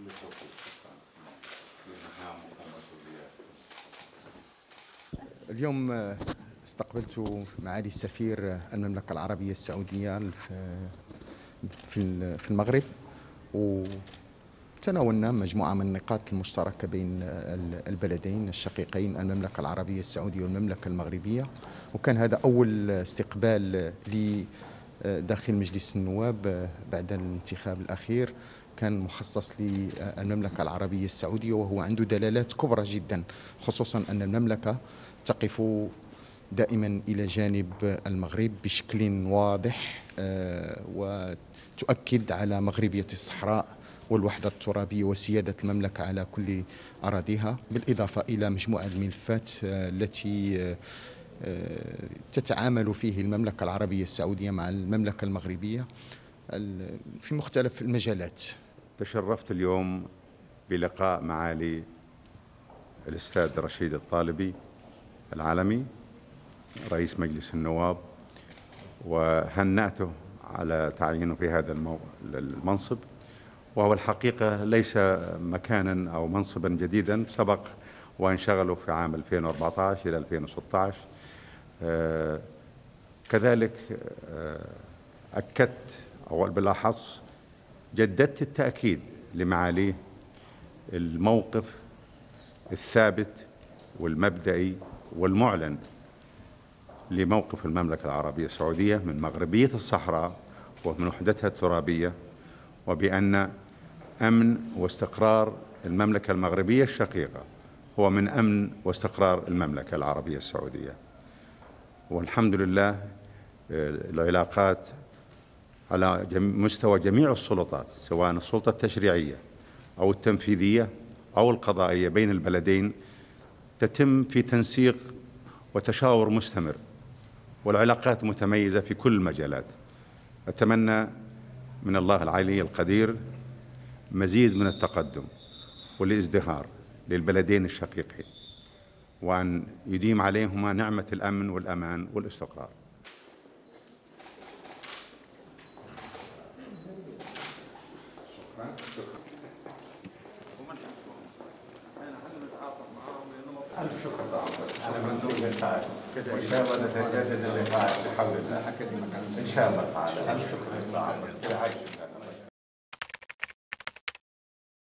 اليوم استقبلت معالي السفير المملكة العربية السعودية في المغرب، وتناولنا مجموعة من النقاط المشتركة بين البلدين الشقيقين المملكة العربية السعودية والمملكة المغربية. وكان هذا أول استقبال لي داخل مجلس النواب بعد الانتخاب الأخير، كان مخصص للمملكة العربية السعودية، وهو عنده دلالات كبرى جدا، خصوصا أن المملكة تقف دائما إلى جانب المغرب بشكل واضح، وتؤكد على مغربية الصحراء والوحدة الترابية وسيادة المملكة على كل أراضيها، بالإضافة إلى مجموعة الملفات التي تتعامل فيه المملكة العربية السعودية مع المملكة المغربية في مختلف المجالات. تشرفت اليوم بلقاء معالي الأستاذ رشيد الطالبي العالمي رئيس مجلس النواب، وهنأته على تعيينه في هذا المنصب، وهو الحقيقة ليس مكانا أو منصبا جديدا، سبق وانشغلوا في عام 2014 إلى 2016. كذلك أكدت أو بالأحص جددت التأكيد لمعاليه الموقف الثابت والمبدئي والمعلن لموقف المملكة العربية السعودية من مغربية الصحراء ومن وحدتها الترابية، وبأن أمن واستقرار المملكة المغربية الشقيقة هو من أمن واستقرار المملكة العربية السعودية. والحمد لله العلاقات على مستوى جميع السلطات، سواء السلطة التشريعية أو التنفيذية أو القضائية بين البلدين، تتم في تنسيق وتشاور مستمر، والعلاقات متميزة في كل المجالات. أتمنى من الله العلي القدير مزيد من التقدم والازدهار للبلدين الشقيقين، وأن يديم عليهما نعمة الأمن والأمان والاستقرار. ألف شكر على منظور اللقاء، وإن شاء الله نتجاوز اللقاء بحول الله. إن شاء الله تعالى. ألف شكر.